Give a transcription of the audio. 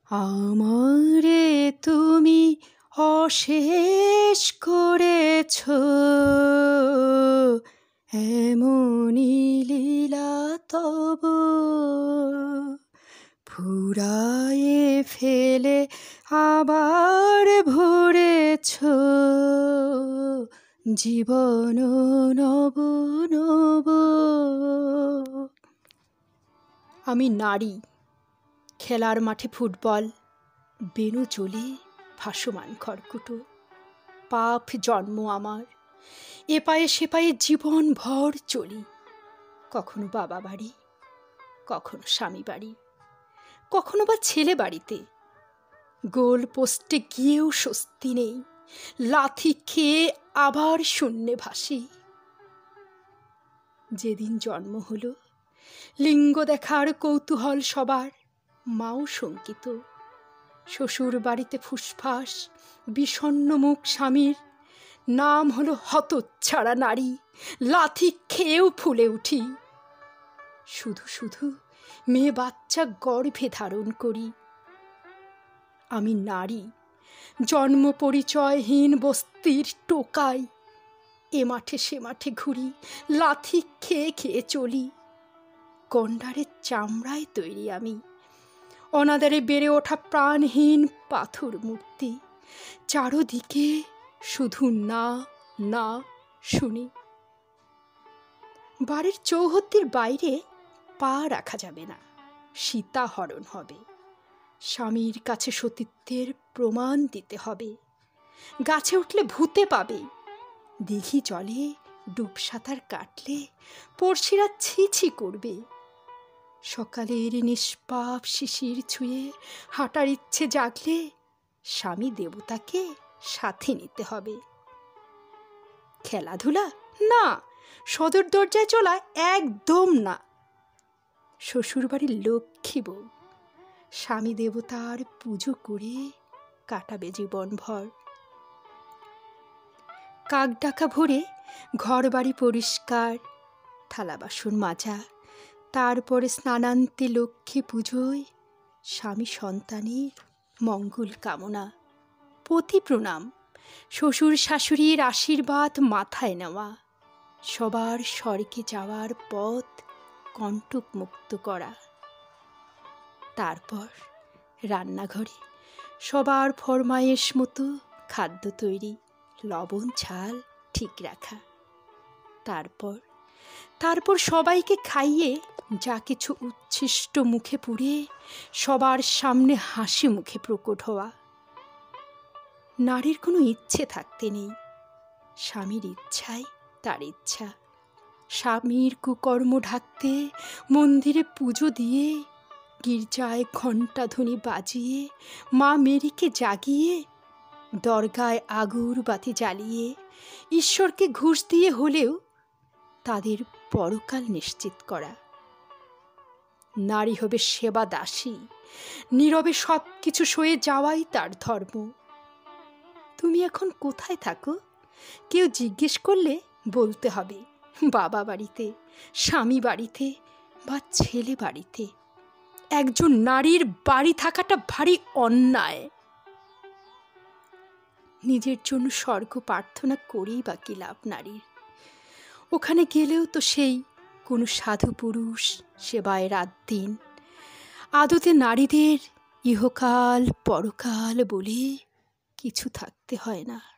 আমারে তুমি অশেষ করেছ, এমনি লীলা তব ফুরায়ে ফেলে আবার ভরেছ জীবন নব নব। আমি নারী, খেলার মাঠে ফুটবল, বেনু চলে ভাসমান খড়কুটো। পাপ জন্ম আমার, এ পায়ে সে পায়ে জীবন ভর চলি। কখনো বাবা বাড়ি, কখনো স্বামী বাড়ি, কখনো বা ছেলে বাড়িতে। গোল পোস্টে গিয়েও স্বস্তি নেই, লাথি খেয়ে আবার শূন্যে ভাসি। যেদিন জন্ম হলো, লিঙ্গ দেখার কৌতূহল সবার, মাও শঙ্কিত। শ্বশুর বাড়িতে ফুসফাস, বিষণ্ণ মুখ স্বামীর, নাম হলো হতচ্ছাড়া নারী, লাথি খেয়েও ফুলে উঠি। শুধু শুধু মেয়ে বাচ্চা গর্ভে ধারণ করি। আমি নারী, জন্ম পরিচয়হীন বস্তির টোকাই। এ মাঠে সে মাঠে ঘুরি, লাথি খেয়ে খেয়ে চলি। গন্ডারের চামড়ায় তৈরি আমি, অনাদারে বেড়ে ওঠা প্রাণহীন পাথর মূর্তি। চারদিকে শুধু না না শুনি। বাড়ির চৌহদ্দির বাইরে পা রাখা যাবে না, সীতাহরণ হবে। স্বামীর কাছে সতীত্বের প্রমাণ দিতে হবে। গাছে উঠলে ভূতে পাবে, দিঘি জলে ডুব সাঁতার কাটলে পড়শিরা ছি ছি করবে। সকালের নিষ্পাপ শিশির ছুঁয়ে হাঁটার ইচ্ছে জাগলে স্বামী দেবতাকে সাথে নিতে হবে। খেলাধুলা না, সদর দরজায় চলা একদম না। শ্বশুরবাড়ির লক্ষ্মী বউ, স্বামী দেবতার পুজো করে কাটাবে জীবনভর। কাক ডাকা ভোরে ঘর বাড়ি পরিষ্কার, থালা বাসন মাজা, তারপরে স্নানান্তে লক্ষ্মী পুজোয় স্বামী সন্তানের মঙ্গল কামনা, পতি প্রণাম, শ্বশুর শাশুড়ির আশীর্বাদ মাথায় নেওয়া, সবার স্বর্গে যাওয়ার পথ কণ্টক মুক্ত করা। তারপর রান্নাঘরে সবার ফরমায়েশ মতো খাদ্য তৈরি, লবণ ঝাল ঠিক রাখা। তারপর সবাইকে খাইয়ে যা কিছু উচ্ছিষ্ট মুখে পুড়ে সবার সামনে হাসি মুখে প্রকট হওয়া। নারীর কোনো ইচ্ছে থাকতে নেই, স্বামীর ইচ্ছাই তার ইচ্ছা। স্বামীর কুকর্ম ঢাকতে মন্দিরে পুজো দিয়ে, গির্জায় ঘণ্টাধ্বনি বাজিয়ে মা মেরিকে জাগিয়ে, দরগায় আগুর বাতি জ্বালিয়ে ঈশ্বরকে ঘুষ দিয়ে হলেও তাদের পরকাল নিশ্চিত করা। নারী হবে সেবা দাসী, নীরবে সব কিছু সয়ে যাওয়াই তার ধর্ম। তুমি এখন কোথায় থাকো? কেউ জিজ্ঞেস করলে বলতে হবে বাবা বাড়িতে, স্বামী বাড়িতে বা ছেলে বাড়িতে। একজন নারীর বাড়ি থাকাটা ভারী অন্যায়। নিজের জন্য স্বর্গ প্রার্থনা করেই বা কি লাভ নারীর? ওখানে গেলেও তো সেই কোনো সাধু পুরুষ সেবায় রাত দিন। আদতে নারীদের ইহকাল পরকাল বলে কিছু থাকতে হয় না।